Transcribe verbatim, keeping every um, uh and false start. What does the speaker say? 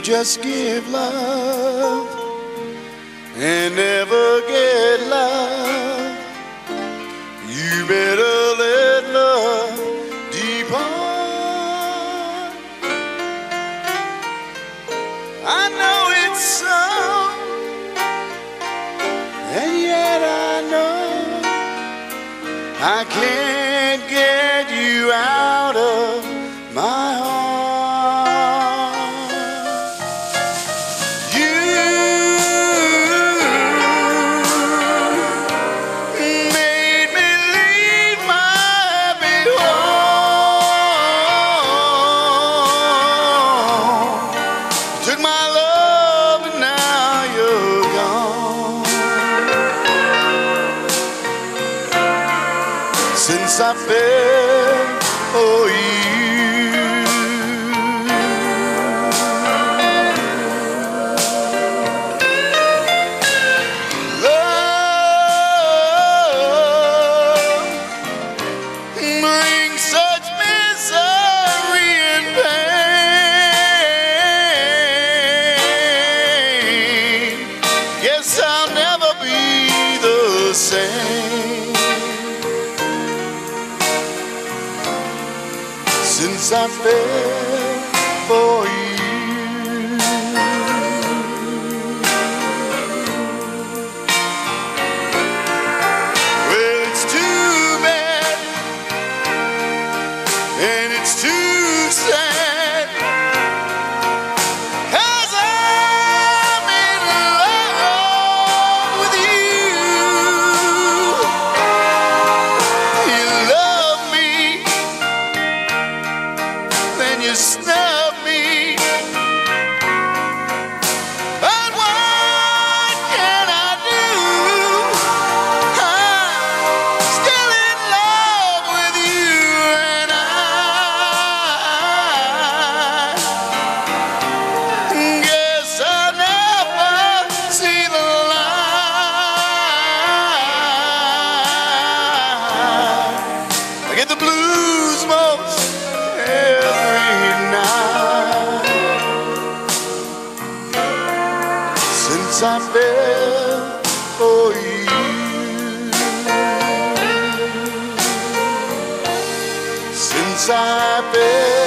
just give love and never get love, you better let love depart. I know it's so, and yet I know I can't get you out of my heart. You made me leave my happy home. You took my love and now you're gone. Since I fell for you, such misery and pain. Guess I'll never be the same. Since I fell for you, well, it's too bad and it's too sad, 'cause I'm in love with you. You love me, then you snub me, but what can I do? I'm still in love with you, and I guess I'll never see the light. I get the blues most every night. Since I fell for you, since I fell